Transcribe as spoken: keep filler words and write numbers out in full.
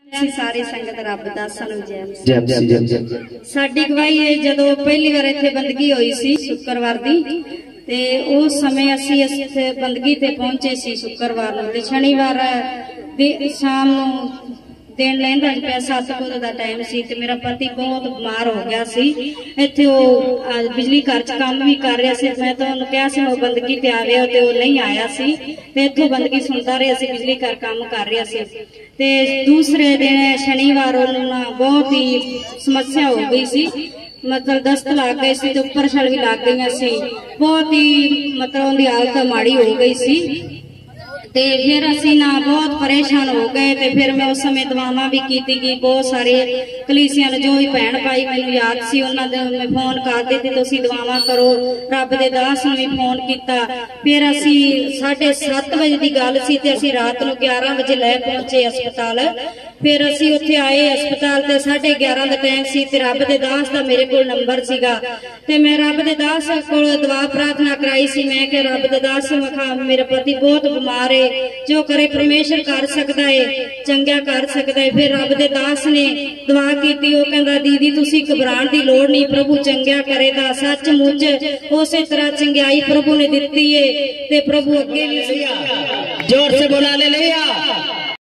सारी संगत रब दा सानू जय साडी गवाही है जदों पहली बार इत्थे बंदगी हुई सी शुक्रवार दी ते उस समय असीं इस बंदगी ते पहुंचे सी शुक्रवार नूं ते शनिवार शाम नूं देन लैन लग पिया सत्त बजे का टाइम सी ते मेरा पति बहुत बीमार हो गया सी इत्थे वो बिजली घर च काम भी कर रहा सी मैं तो उन्होंने कहा सी वो बंदगी ते आ रहा ते वो नहीं आया सी ते इत्थों बंदगी सुनता रहा सी बिजली घर काम कर रहा सी ते दूसरे दिन शनिवार उन्होंने बहुत ही समस्या हो गई सी मतलब दस्त लग गए सी ते उपर छल भी लग गई सी बहुत ही मतलब उनकी हालत माड़ी हो गई सी ते फिर असी ना बहुत परेशान हो गए ते फिर मैं उस समय दुआवां भी की की बहुत सारे कलीसियां ने जो भी भैन भाई मैनू याद सी उन्होंने मैं फोन कर दी तुसीं दुआवां करो रब दे दास ने भी फोन किया फिर असी साढ़े सत्त बजे की गल सी ते असी रात नूं ग्यारह बजे लै पहुंचे अस्पताल फिर असी उत्थे आए अस्पताल ते साढ़े ग्यारह का टाइम सी ते रब दे दास का मेरे को नंबर सीगा ते मैं रब दे दास को दुआ प्रार्थना कराई सी मैं कि रब दे दास वखा मेरा पति बहुत बीमार है जो करे परमेश्वर कर सकता है चंगा कर सकता है फिर रब दे दास ने दुआ की वो कहंदा दीदी तुसी घबराण की लोड़ नहीं प्रभु चंगा करेगा सचमुच उस तरह चंगाई प्रभु ने दिती है ते प्रभु अगे भी जोर से बोला ले लिया।